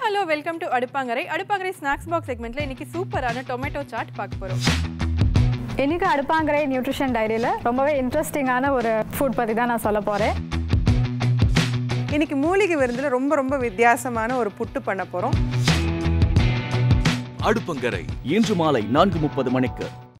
Hello welcome to Aduppangarai. Aduppangarai snacks box செக்மெண்ட்ல இன்னைக்கு சூப்பரான டொமேட்டோ சாட் பார்க்க போறோம். இன்னைக்கு அடுப்பாங்கரை நியூட்ரிஷன் டைரியில ரொம்பவே இன்ட்ரெஸ்டிங்கான ஒரு ஃபுட் பத்தி தான் நான் சொல்ல போறேன். இன்னைக்கு மூலிகை விருந்துல ரொம்ப வித்தியாசமான ஒரு புட்டு பண்ண போறோம். அடுப்பங்கரை இன்று மாலை 4:30 மணிக்கு.